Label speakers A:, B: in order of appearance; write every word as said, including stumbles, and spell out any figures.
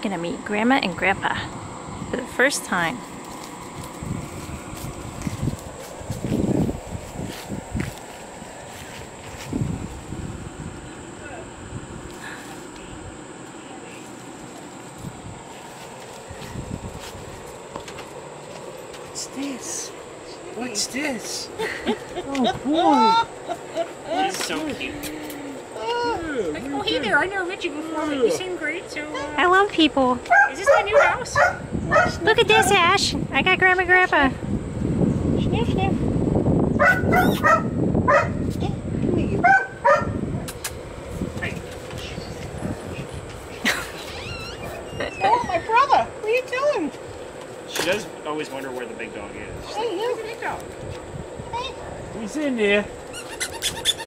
A: gonna meet Grandma and Grandpa for the first time.
B: What's this? What's this? Oh boy!
C: That's so cute. Oh, like, oh hey there, I never met you before, but you seem great, so... Uh,
A: I love people.
C: Is this my new house?
A: Look at this, Ash. I got Grandma and Grandpa.
B: Sniff, sniff. Come here.
C: Hey.
B: Oh, my brother! What are you doing?
C: She does always wonder where the big dog is.
B: Hey, you.
C: Where's the big dog?
B: Hey.
D: He's in there.